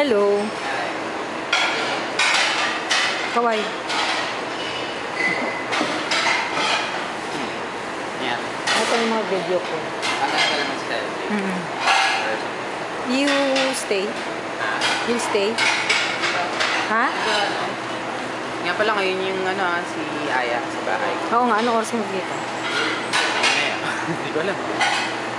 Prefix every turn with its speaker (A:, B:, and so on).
A: Hello. Kawai.
B: Yeah.
A: Ito yung mga video ko.
B: Ano ka naman sa
A: You stay? You stay? Ha?
B: Nga pala ngayon yung si Aya sa bahay.
A: Oo nga, anong oras mo dito?
B: Hindi ko alam.